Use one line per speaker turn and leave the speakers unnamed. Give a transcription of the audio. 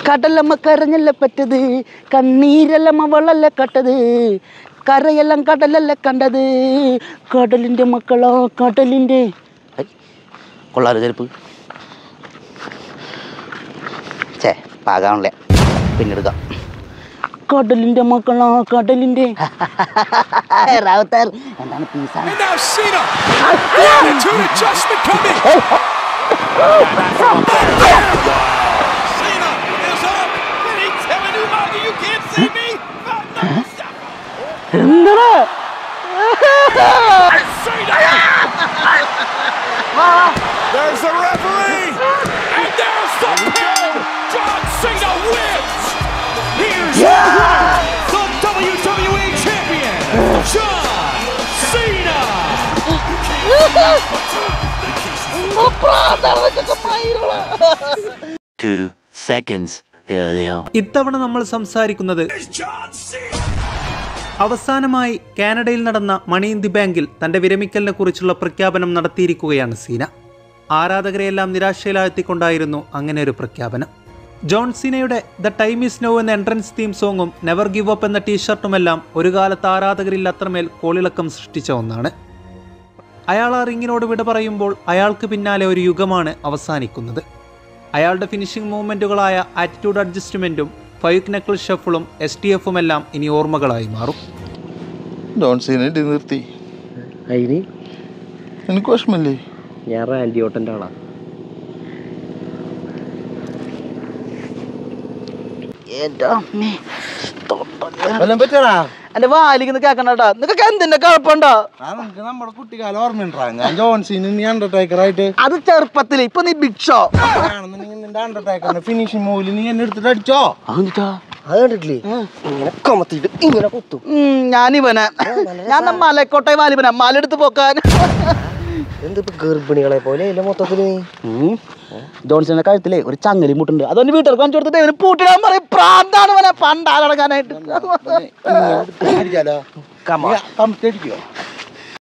കടലമ്മ കരഞ്ഞല്ല പറ്റത്, കണ്ണീരെല്ലാം അവളല്ല കട്ടത്, കരയെല്ലാം കടലല്ല കണ്ടത്, കടലിൻ്റെ മക്കളാ കടലിൻ്റെ. കൊള്ളാലോ ചെരുപ്പ്. ചേ പാകാണല്ലേ, പിന്നെടുക്കാം. കടലിൻ്റെ മക്കളാ കടലിൻ്റെ. റാവത്താർ എന്താണ് പീസാണ്. എന്താ
There's the referee, and there's the pin. John Cena wins. Here's the WWE champion, John Cena.
2 seconds.
ഇത്തവണ നമ്മൾ സംസാരിക്കുന്നത് അവസാനമായി കാനഡയിൽ നടന്ന മണി ഇൻ ദി ബാങ്കിൽ തന്റെ വിരമിക്കലിനെ കുറിച്ചുള്ള പ്രഖ്യാപനം നടത്തിയിരിക്കുകയാണ് സീന. ആരാധകരെയെല്ലാം നിരാശയിലാഴ്ത്തിക്കൊണ്ടായിരുന്നു അങ്ങനെ ഒരു പ്രഖ്യാപനം. ജോൺ സീനയുടെ ദ ടൈം ഈസ് നൗ എന്ന എൻട്രൻസ് തീം സോങ്ങും നെവർ ഗിവ് അപ്പ് എന്ന ടീഷർട്ടുമെല്ലാം ഒരു കാലത്ത് ആരാധകരിൽ അത്രമേൽ കോളിളക്കം സൃഷ്ടിച്ച ഒന്നാണ്. അയാൾ ആ റിങ്ങിനോട് വിട പറയുമ്പോൾ അയാൾക്ക് പിന്നാലെ ഒരു യുഗമാണ് അവസാനിക്കുന്നത്. അയാളുടെ ഫിനിഷിംഗ് മൂവ്മെൻറ്റുകളായ ആറ്റിറ്റ്യൂഡ് അഡ്ജസ്റ്റ്മെൻറ്റും 5 നക്കിൾ ഷഫിളും STFും എല്ലാം ഇനി ഓർമ്മകളായി മാറും.
നിർത്തി എനിക്ക് വിഷമല്ലേ,
ഞാൻ റാൻഡി ഓട്ടൻ്റെ ആളാ. എന്റെ വാലിക്ക് കേക്കണ്ടാ, നിനക്ക് എന്തിന്റെ കുഴപ്പമുണ്ടോ?
നമ്മുടെ കുട്ടിക്കാലം ഓർമ്മയുണ്ടാ, ഞാൻ ജോൺസീന് നീ അണ്ടർടേക്കറായിട്ട്.
അത് ചെറുപ്പത്തില്, ഇപ്പൊ നീ ബിഗ് ഷോ.
നിന്റെ അണ്ടർടേക്കറിന്റെ ഫിനിഷിംഗ് മൂവില് നീ എന്നെ എടുത്തിട്ട് അടിച്ചോ?
അത് കണ്ടിട്ടില്ലേ, ഇങ്ങനെ കമത്തിട്ട് ഇങ്ങനെ കുത്തും. ഞാനിവനെ ഞാൻ മലക്കോട്ടെ വാലിബന മലെടുത്ത് പോക്കാൻ. എന്തിപ്പോ ഗർഭിണികളെ പോലെ മൊത്തത്തില്. ജോൺസന്റെ കഴുത്തിലേ ഒരു ചങ്ങലി മുട്ടുണ്ട്, അതൊന്ന് വീട്ടിൽ കാണിച്ചു കൊടുത്തിട്ട് ഇവന് പൂട്ടിടാൻ പറയും. പ്രാന്താണ് ഇവനെ പണ്ടാലടങ്ങാനായിട്ട്.